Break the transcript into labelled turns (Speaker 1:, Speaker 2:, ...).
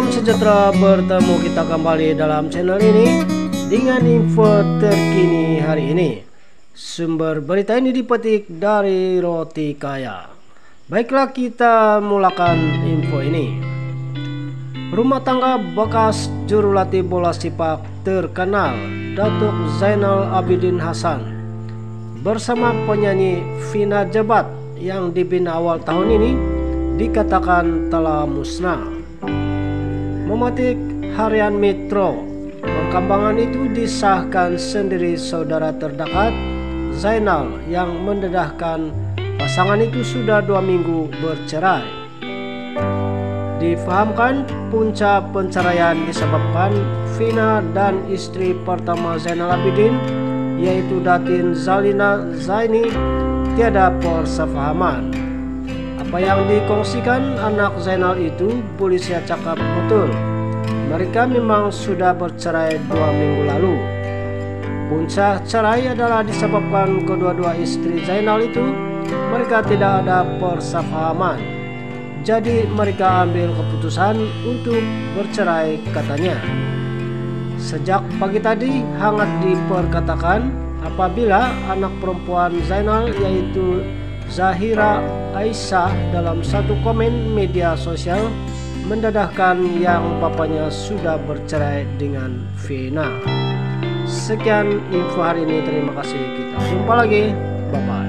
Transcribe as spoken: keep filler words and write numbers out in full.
Speaker 1: Salam sejahtera, bertemu kita kembali dalam channel ini dengan info terkini hari ini. Sumber berita ini dipetik dari Roti Kaya. Baiklah, kita mulakan info ini. Rumah tangga bekas jurulatih bola sepak terkenal Datuk Zainal Abidin Hasan bersama penyanyi Vina Jebat yang dibina awal tahun ini dikatakan telah musnah. Memetik Harian Metro, perkembangan itu disahkan sendiri saudara terdekat Zainal yang mendedahkan pasangan itu sudah dua minggu bercerai. Difahamkan punca penceraian disebabkan Vina dan istri pertama Zainal Abidin yaitu Datin Zalina Zaini tiada persefahaman. Apa yang dikongsikan anak Zainal itu polisi cakap betul. Mereka memang sudah bercerai dua minggu lalu. Punca cerai adalah disebabkan kedua-dua istri Zainal itu mereka tidak ada persefahaman. Jadi mereka ambil keputusan untuk bercerai, katanya. Sejak pagi tadi hangat diperkatakan apabila anak perempuan Zainal yaitu Zahira Aisyah dalam satu komen media sosial mendedahkan yang bapaknya sudah bercerai dengan Vina. Sekian info hari ini, terima kasih, kita jumpa lagi, bye bye.